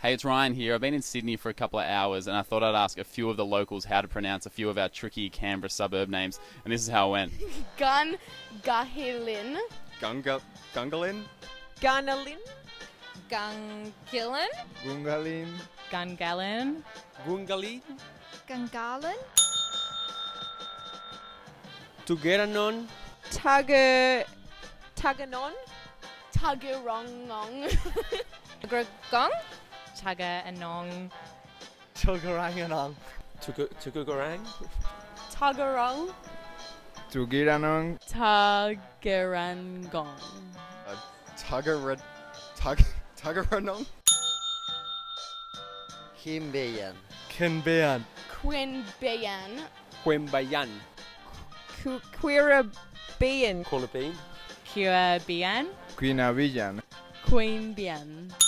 Hey, it's Ryan here. I've been in Sydney for a couple of hours and I thought I'd ask a few of the locals how to pronounce a few of our tricky Canberra suburb names, and this is how it went. Gahilin. Gungalin? Gunalin? Gungilin. Gungalin? Gungalin. Gungali? Gangalan. Tugeranon? Taganon? Tuggerongong. Tuggergong. Tuggeranong. Tugeranganong? Tugugarang? Tuggerong. Tugiranong? Tuggerangong. Tugeranong? Kimbeyan. Kinbeyan? Quinbayan. Quimbayan? Queerabean. Quilabine? Queerabian. Quinavillan? Queanbian.